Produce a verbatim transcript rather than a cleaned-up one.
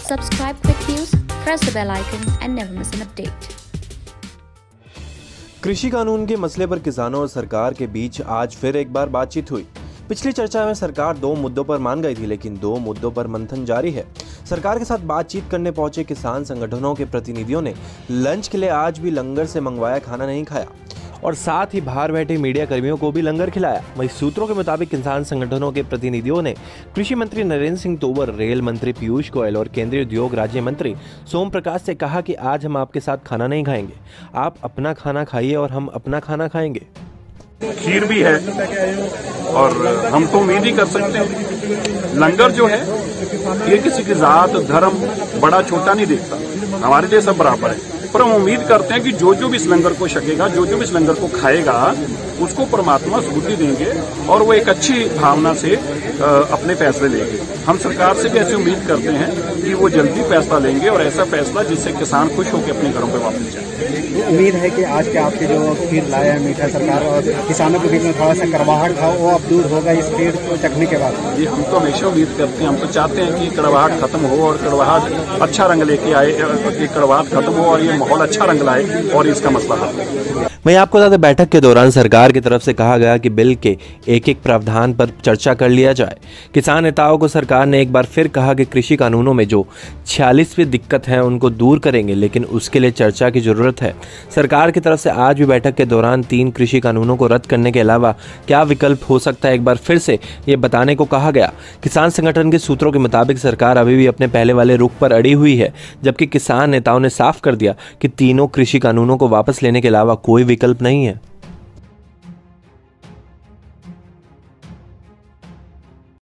subscribe Quick News, press the bell icon and never miss an update. कृषि कानून के मसले पर किसानों और सरकार के बीच आज फिर एक बार बातचीत हुई। पिछली चर्चा में सरकार दो मुद्दों पर मान गई थी, लेकिन दो मुद्दों पर मंथन जारी है। सरकार के साथ बातचीत करने पहुंचे किसान संगठनों के प्रतिनिधियों ने लंच के लिए आज भी लंगर से मंगवाया खाना नहीं खाया और साथ ही बाहर बैठे मीडिया कर्मियों को भी लंगर खिलाया। वहीं सूत्रों के मुताबिक किसान संगठनों के प्रतिनिधियों ने कृषि मंत्री नरेंद्र सिंह तोमर, रेल मंत्री पीयूष गोयल और केंद्रीय उद्योग राज्य मंत्री सोम प्रकाश से कहा कि आज हम आपके साथ खाना नहीं खाएंगे, आप अपना खाना खाइए और हम अपना खाना खाएंगे। खीर भी है और हम तो उम्मीद ही कर सकते हैं। लंगर जो है ये किसी की जात धर्म बड़ा छोटा नहीं देखता, हमारे लिए सब बराबर है। पर हम उम्मीद करते हैं कि जो जो भी इस लंगर को छकेगा, जो जो भी इस लंगर को खाएगा, उसको परमात्मा स्फूर्ति देंगे और वो एक अच्छी भावना से अपने फैसले लेंगे। हम सरकार से भी ऐसी उम्मीद करते हैं कि वो जल्दी फैसला लेंगे और ऐसा फैसला जिससे किसान खुश होकर अपने घरों पर वापस जाए। उम्मीद है कि आज के आपके जो खीर लाया है मीठा सरकार और किसानों के बीच में थोड़ा सा कड़वाहट था, वो अब दूर होगा इस खीर को चखने के बाद। जी, हम तो हमेशा उम्मीद करते हैं, हम तो चाहते हैं कि कड़वाहट खत्म हो और कड़वाहट अच्छा रंग लेके आए, कड़वाहट खत्म हो और ये माहौल अच्छा रंग लाए और इसका मसला हल हो। वहीं आपको बता दें, बैठक के दौरान सरकार की तरफ से कहा गया कि बिल के एक एक प्रावधान पर चर्चा कर लिया जाए। किसान नेताओं को सरकार ने एक बार फिर कहा कि कृषि कानूनों में जो छियालीसवीं दिक्कत है उनको दूर करेंगे, लेकिन उसके लिए चर्चा की जरूरत है। सरकार की तरफ से आज भी बैठक के दौरान तीन कृषि कानूनों को रद्द करने के अलावा क्या विकल्प हो सकता है, एक बार फिर से ये बताने को कहा गया। किसान संगठन के सूत्रों के मुताबिक सरकार अभी भी अपने पहले वाले रुख पर अड़ी हुई है, जबकि किसान नेताओं ने साफ कर दिया कि तीनों कृषि कानूनों को वापस लेने के अलावा कोई विकल्प नहीं है।